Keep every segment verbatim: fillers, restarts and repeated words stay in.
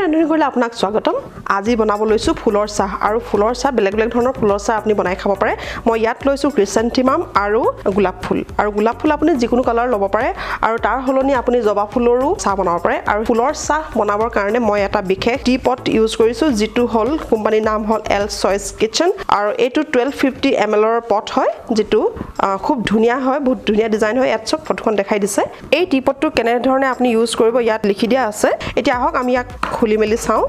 ৰান্ধনি কৰিলে আপোনাক স্বাগতম আজি বনাব লৈছো ফুলৰ চাহ আৰু ফুলৰ চাহ বেলেগ বেলেগ ধৰণৰ ফুলৰ চাহ আপুনি বনাই খাব পাৰে মই ইয়াত লৈছো ক্ৰিসেন্থেমাম আৰু গোলাপ ফুল আৰু গোলাপ ফুল আপুনি যিকোনো কালাৰ ল'ব পাৰে আৰু তাৰ হলনি আপুনি জবা ফুলৰো চাহ বনাব পাৰে আৰু ফুলৰ চাহ বনাবৰ কাৰণে মই এটা বিশেষ টিপট ইউজ কৰিছো যেটো হল কোম্পানীৰ নাম হল এল চয়েস কিচেন আৰু এটো twelve fifty milliliter ৰ পট হয় যেটো খুব ধুনিয়া হয় বহুত ধুনিয়া ডিজাইন হয় ইয়াত চক ফটোখন দেখাই দিছে এই টিপটটো কেনে ধৰণে আপুনি ইউজ কৰিব ইয়াত লিখি দিয়া আছে এতিয়া আহক আমি ইয়াক খুলি মেলি চাও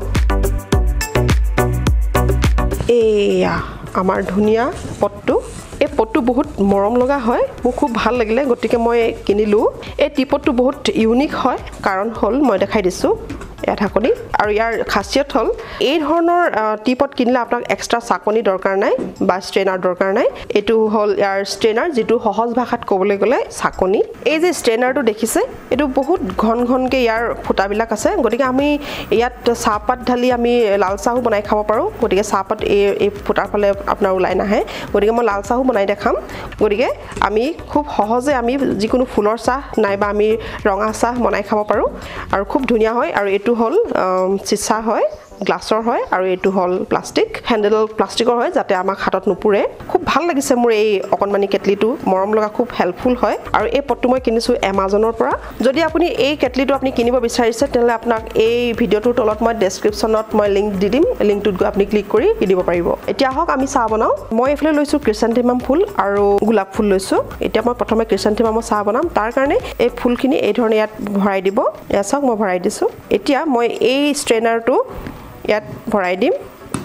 এয়া আমাৰ ধুনিয়া পটটো এই পটটো বহুত মৰম লগা হয় মোক খুব ভাল লাগিলে গটিকে মই কিনিলো এই টিপটটো বহুত ইউনিক হয় কাৰণ হল মই দেখাই দিছো এয়া ঢাকনি আৰু ইয়াৰ খাসিয়ত হল এই ধৰণৰ টিপট কিনলে আপোনাক এক্সট্ৰা চাকনি দৰকাৰ নাই বা ষ্ট্ৰেনাৰ দৰকাৰ নাই এটো হল ইয়াৰ ষ্ট্ৰেনাৰ যেটো সহজ ভাষাত ক'বলৈ গলে চাকনি এই যে ষ্ট্ৰেনাৰটো দেখিছে এটো বহুত ঘন ঘনকে ইয়াৰ ফুটাবিলাক আছে গটিকে আমি ইয়াত চাহপাত ঢালি আমি লাল চাহু বনাই খাব পাৰো গটিকে চাহপাত এই এই ফুটাৰ ফালে আপোনাৰ ওলাই নাহে গটিকে মই লাল চাহু বনাই দেখাম গটিকে আমি খুব সহজে আমি যিকোনো ফুলৰ চাহ নাইবা আমি ৰঙা চাহ বনাই খাব পাৰো আৰু খুব ধুনিয়া হয় আৰু এটো হল চিচা হয় গ্লাছৰ হয় আৰু এটো হল প্লাষ্টিক হ্যান্ডেল প্লাষ্টিকৰ হয় যাতে আমাক হাতত নুপুৰে খুব ভাল লাগিছে মোৰ এই অকনমানি কেটলিটো মৰম লগা খুব হেল্পফুল হয় আৰু এই পটটো মই কিনিছো Amazonৰ পৰা যদি আপুনি এই কেটলিটো আপুনি কিনিব বিচাৰিছে তেলে আপোনাক এই ভিডিওটোৰ তলত মই ডেসক্ৰিপচনত মই লিংক দি দিম লিংকটোত গৈ আপুনি ক্লিক কৰি কিনিব পাৰিব এতিয়া হক আমি চাহ বনাও মই এফালে লৈছো ক্ৰিসেন্থেমাম ফুল আৰু গোলাপ ফুল লৈছো এতিয়া মই প্ৰথমে ক্ৰিসেন্থেমামৰ চাহ বনাম তাৰ কাৰণে এই ফুলখিনি এই ধৰণে ইয়াত ভৰাই দিব এয়া চাওক মই ভৰাই দিছো এতিয়া মই এই ষ্ট্ৰেনাৰটো ইয়াত ভৰাই দিম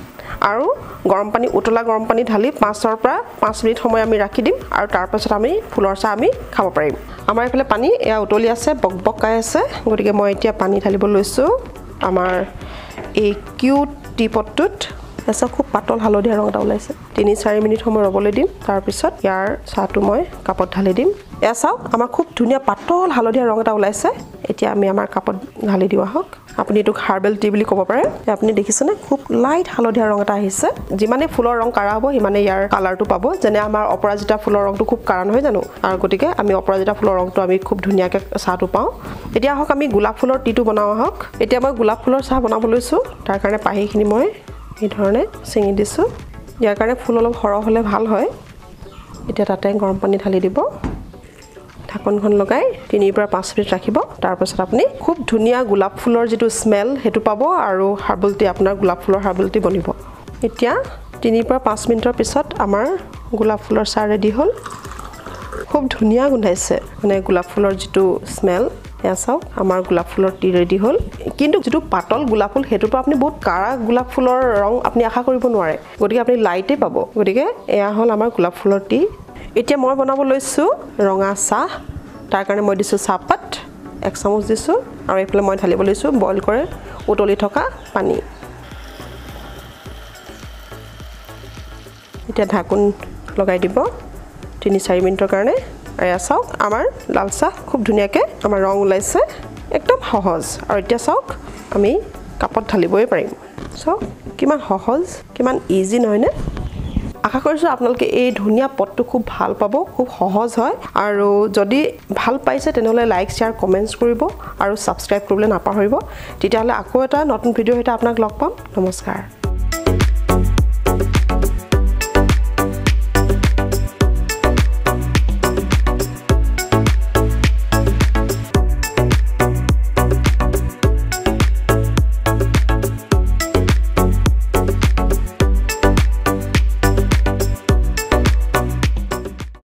আৰু গৰম পানী উতলা গৰম পানী ঢালি পাঁচ ৰ পৰা পাঁচ মিনিট সময় আমি ৰাখি দিম আৰু তাৰ পাছত আমি ফুলৰ চাহ আমি খাব পাৰিম আমাৰ এফালে পানী এয়া উতলি আছে বকবকাই আছে গটিকে মই এতিয়া পানী ঢালিব লৈছো আমাৰ এই কিউট টিপটটোত এসা খুব পাতল হালধীয়া ৰং এটা ওলাইছে তিনি চাৰি মিনিট সময় ৰবলৈ দিম তাৰ পিছত ইয়াৰ চাহটো মই কাপত ঢালি দিম এয়া চাও আমাৰ খুব ধুনিয়া পাতল হালধীয়া ৰং এটা ওলাইছে এতিয়া আমি আমাৰ কাপত ঢালি দিও হক আপুনি এটো হাৰ্বেল টি বুলি ক'ব পাৰে আপুনি দেখিছেনে খুব লাইট হালধীয়া ৰং এটা আহিছে যিমানে ফুলৰ ৰং কাৰা হ'ব হিমানে ইয়াৰ কালাৰটো পাব যেনে আমাৰ অপৰাজিতা ফুলৰ ৰংটো খুব কাৰা নহয় জানো আৰু গটিকে আমি অপৰাজিতা ফুলৰ ৰংটো আমি খুব ধুনিয়াকে চাহটো পাও এতিয়া হক আমি গোলাপ ফুলৰ টিটো বনাও হক এতিয়া মই গোলাপ ফুলৰ চাহ বনাব লৈছো তাৰ কাৰণে পাহিখিনি মই এই ধৰণে চিঙি দিছো ইয়াৰ কাৰণে ফুল অলপ হৰহ হলে ভাল হয় এতিয়া তাতে গৰম পানী ঢালি দিব ঢাকনখন লগাই তিনি পৰা পাঁচ মিনিট ৰাখিব তাৰ পাছত আপুনি খুব ধুনিয়া গোলাপ ফুলৰ যেটো স্মেল হেতু পাব আৰু হাৰ্বেল টি আপোনাৰ গোলাপ ফুলৰ হাৰ্বেল টি বনিব এতিয়া তিনি পৰা পাঁচ মিনিটৰ পিছত আমাৰ গোলাপ ফুলৰ চাহ ৰেডি হল খুব ধুনিয়া গোন্ধাইছে মানে গোলাপ ফুলৰ যেটো স্মেল এয়া চাওক আমাৰ গোলাপ ফুলৰ টি ৰেডি হল কিন্তু যেটো পাতল গোলাপ ফুল হেতুটো আপুনি বহুত কাৰা গোলাপ ফুলৰ ৰং আপুনি আশা কৰিব নোৱাৰে গটিকে আপুনি লাইটে পাব গটিকে এয়া হল আমাৰ গোলাপ ফুলৰ টি এতিয়া মই বনাব লৈছো ৰঙা চাহ তাৰ কাৰণে মই দিছো চাহপাত এক চামুচ দিছো আৰু এফালে মই ঢালিব লৈছো বইল কৰে উতলি থকা পানী এতিয়া ঢাকন লগাই দিব তিনি চাৰি মিনিটৰ কাৰণে এয়া চাওক আমাৰ লাল চাহ খুব ধুনিয়াকে আমাৰ ৰং ওলাইছে একদম সহজ আৰু এতিয়া চাওক আমি কাপত ঢালিবই পাৰিম চাওক কিমান সহজ কিমান ইজি নহয়নে আশা কৰিছো আপোনালোকে এই ধুনিয়া পটটো খুব ভাল পাব খুব সহজ হয় আৰু যদি ভাল পাইছে তেনেহলে লাইক শেয়াৰ কমেন্টস কৰিব আৰু সাবস্ক্ৰাইব কৰিবলৈ নাপাহৰিব তেতিয়াহলে আকৌ এটা নতুন ভিডিও এটা আপোনাক লগ পাম নমস্কাৰ